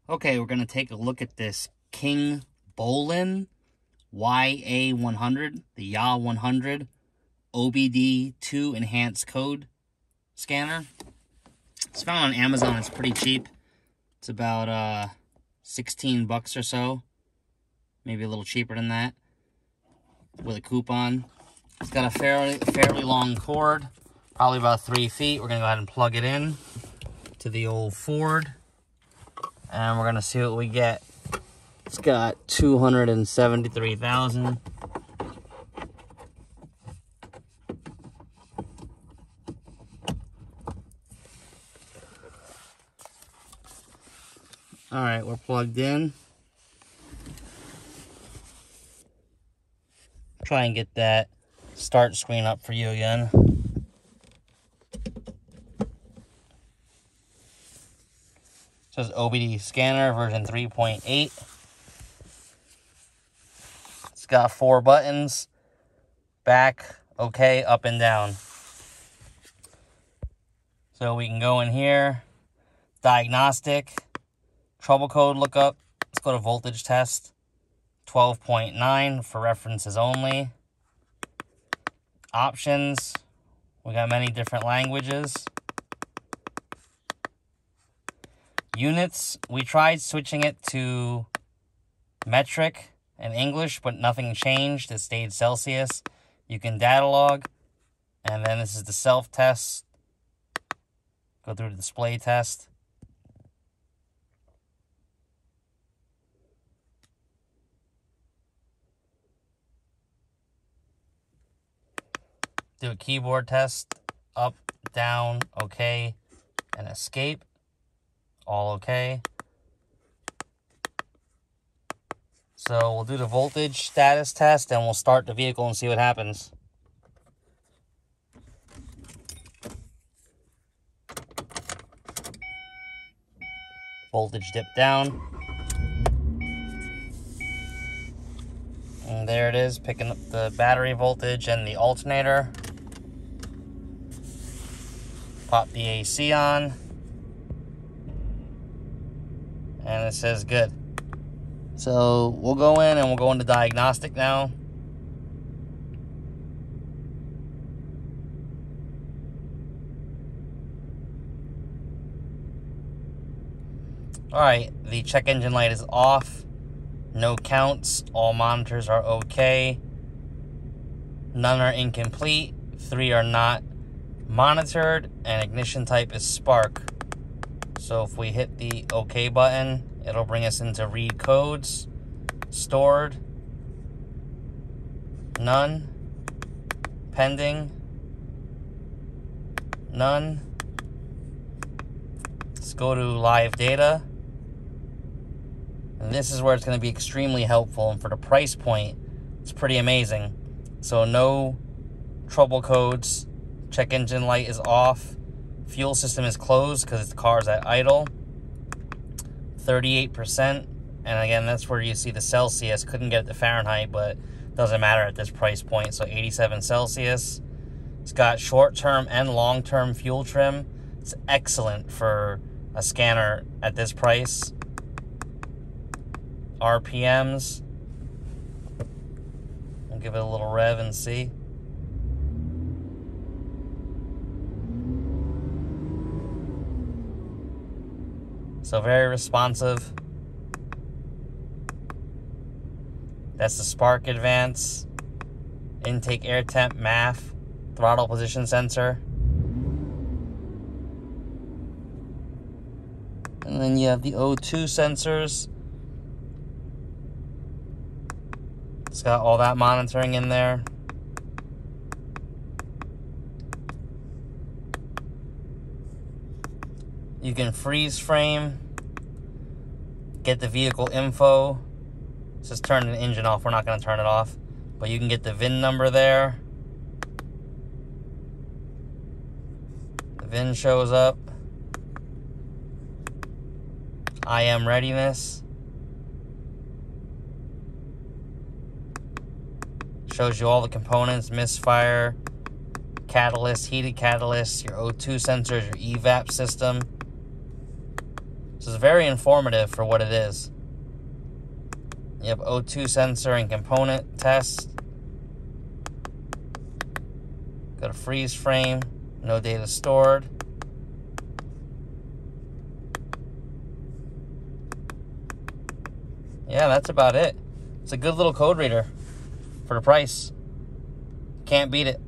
Okay, we're going to take a look at this Kingbolen YA100, the YA100 OBD2 Enhanced Code Scanner. It's found on Amazon. It's pretty cheap. It's about 16 bucks or so. Maybe a little cheaper than that with a coupon. It's got a fairly long cord, probably about 3 feet. We're going to go ahead and plug it in to the old Ford. And we're going to see what we get. It's got 273,000. All right, we're plugged in. Try and get that start screen up for you again. It says OBD Scanner version 3.8. It's got 4 buttons: back, okay, up and down. So we can go in here, Diagnostic, trouble code lookup. Let's go to voltage test, 12.9 for references only. Options, we got many different languages. Units, we tried switching it to metric and English, but nothing changed. It stayed Celsius. You can data log, and then this is the self-test. Go through the display test. Do a keyboard test, up, down, okay, and escape. All okay. So we'll do the voltage status test and we'll start the vehicle and see what happens. Voltage dip down. And there it is, picking up the battery voltage and the alternator. Pop the AC on. And it says good. So we'll go in and we'll go into Diagnostic now. Alright, the check engine light is off. No counts. All monitors are okay. None are incomplete. 3 are not monitored. And ignition type is spark. So if we hit the OK button, it'll bring us into read codes, stored, none, pending, none. Let's go to live data. And this is where it's going to be extremely helpful. And for the price point, it's pretty amazing. So no trouble codes, check engine light is off. Fuel system is closed because the car's at idle. 38%. And again, that's where you see the Celsius. Couldn't get it to Fahrenheit, but doesn't matter at this price point. So 87 Celsius. It's got short-term and long-term fuel trim. It's excellent for a scanner at this price. RPMs. We'll give it a little rev and see. So very responsive. That's the spark advance, intake air temp, MAF, throttle position sensor. And then you have the O2 sensors. It's got all that monitoring in there. You can freeze frame, get the vehicle info. Let's just turn the engine off. We're not going to turn it off. But you can get the VIN number there. The VIN shows up. I am readiness. Shows you all the components, misfire, catalyst, heated catalyst, your O2 sensors, your EVAP system. So it's very informative for what it is. You have O2 sensor and component test. Got a freeze frame, no data stored. Yeah, that's about it. It's a good little code reader for the price. Can't beat it.